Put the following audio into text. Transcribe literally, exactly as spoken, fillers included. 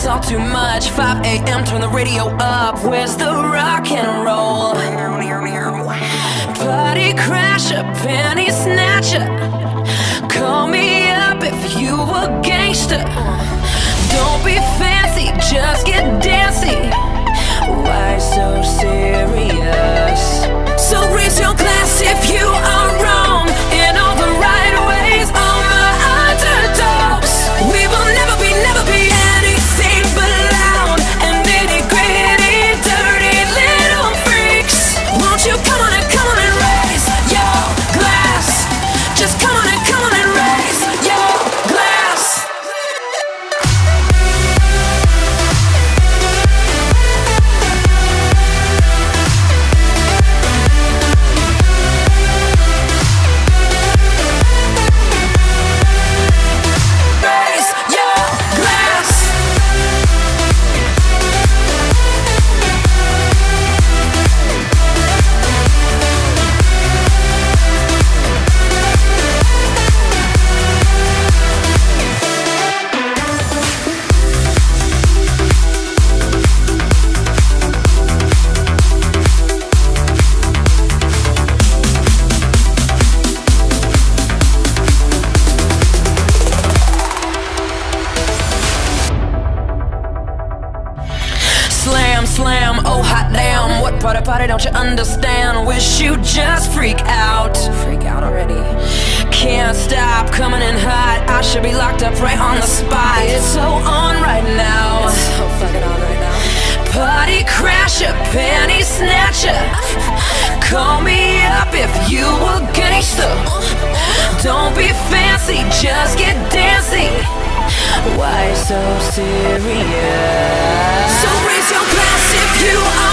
talk too much. Five A M, turn the radio up. Where's the rock and roll? Party crasher, penny snatcher. Call me up if you a gangster. Don't be fancy, just get dancy. Why so serious? So raise your glass if you are wrong in all the right ways. All my underdogs, we will never be, never be anything but loud and nitty gritty, dirty little freaks. Won't you come on and come on and raise your glass? Just come on and come on and raise your glass. Slam, slam, oh hot damn. What part of party don't you understand? Wish you just freak out. Freak out already. Can't stop coming in hot. I should be locked up right on the spot. It's so on right now. It's so fucking on right now. Party crasher, penny snatcher. Call me up if you a gangster. Don't be fancy, just get dancy. Why so serious? So raise your glass if you are